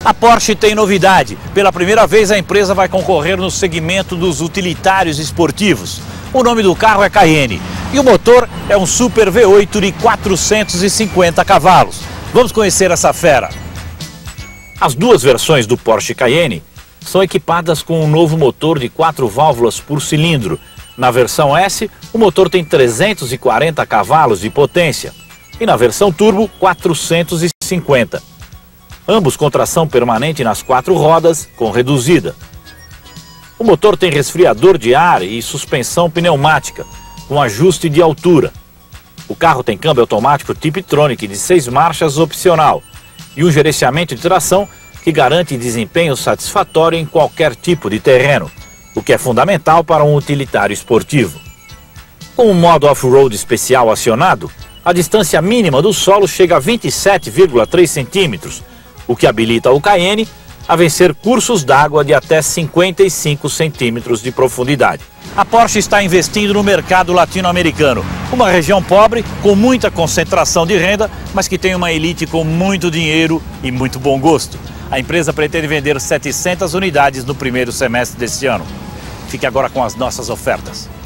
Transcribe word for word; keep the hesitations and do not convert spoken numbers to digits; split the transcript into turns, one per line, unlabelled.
A Porsche tem novidade. Pela primeira vez a empresa vai concorrer no segmento dos utilitários esportivos. O nome do carro é Cayenne e o motor é um Super V oito de quatrocentos e cinquenta cavalos. Vamos conhecer essa fera. As duas versões do Porsche Cayenne são equipadas com um novo motor de quatro válvulas por cilindro. Na versão S, o motor tem trezentos e quarenta cavalos de potência e na versão turbo, quatrocentos e cinquenta. Ambos com tração permanente nas quatro rodas, com reduzida. O motor tem resfriador de ar e suspensão pneumática, com ajuste de altura. O carro tem câmbio automático Tiptronic de seis marchas opcional e um gerenciamento de tração que garante desempenho satisfatório em qualquer tipo de terreno, o que é fundamental para um utilitário esportivo. Com o modo off-road especial acionado, a distância mínima do solo chega a vinte e sete vírgula três centímetros, o que habilita o Cayenne a vencer cursos d'água de até cinquenta e cinco centímetros de profundidade. A Porsche está investindo no mercado latino-americano, uma região pobre com muita concentração de renda, mas que tem uma elite com muito dinheiro e muito bom gosto. A empresa pretende vender setecentas unidades no primeiro semestre deste ano. Fique agora com as nossas ofertas.